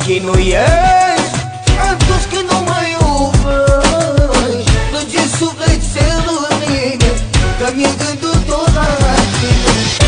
chinuiești atunci când nu mă iubești. Plânge sufletelul în mine, că mi-e gândul tot la tine.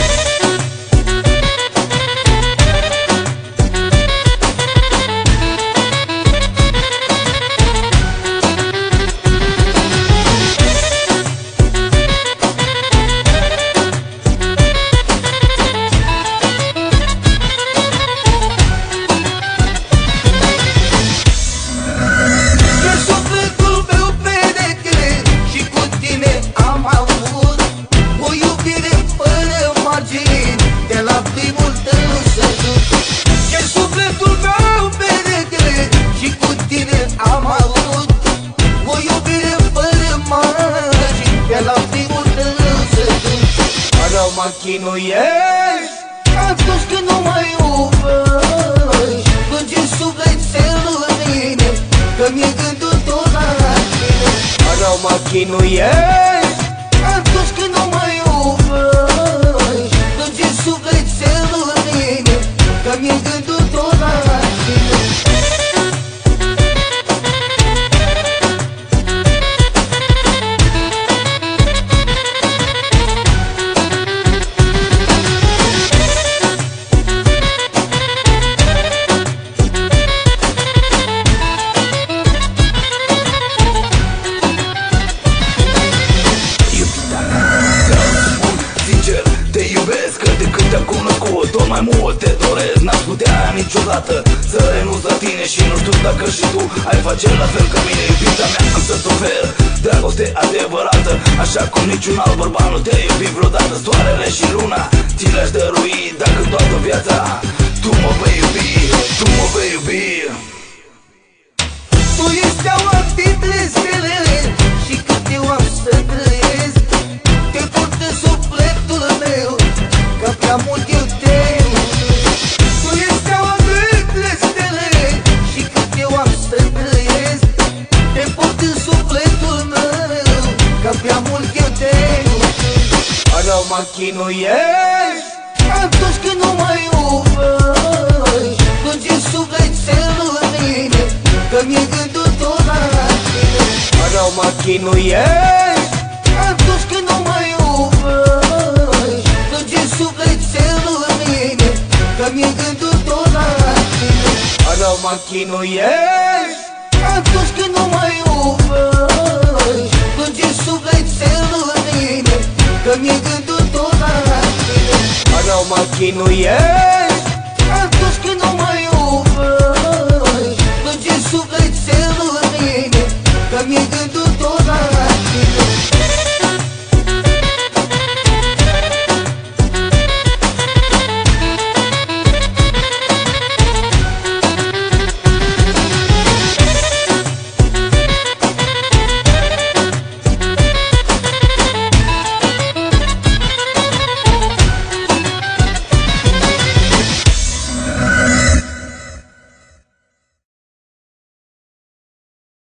Mă chinuiești atunci când nu mă iubești. Plânge sufletelul în mine, că mi-e gândul tot la tine. Rău mă chinuiești atunci când nu mă iubești. Plânge sufletelul în mine, că mi-e gândul tot la tine. Tot mai mult te doresc, n-aș putea niciodată să renunț la tine. Și nu știu dacă și tu ai face la fel ca mine. Iubita mea, am să-ți ofer dragoste adevărată, așa cum niciun alt bărbat nu te-a iubit vreodată. Soarele și luna ți le-aș dărui, dacă toată viața tu mă vei iubi, tu mă vei iubi. Tu ești steaua dintre stele și cât eu am să trăiesc, te port în sufletul meu, că prea mult eu te iubesc. Tu ești steaua dintre stele și cât eu am să trăiesc, te port în sufletul meu, că prea mult eu te iubesc. Rău mă chinuiești atunci când nu mă iubești. Plânge sufletelul în mine, că mi-e gândul tot la tine. Rău mă chinuiești atunci când nu mă iubești. Plânge sufletelul în mine, că mi-e gândul tot la tine. Rău mă chinuiești atunci când nu mă iubești. Plânge sufletelul în mine, că mi-e gândul tot la tine. Rău mă chinuiești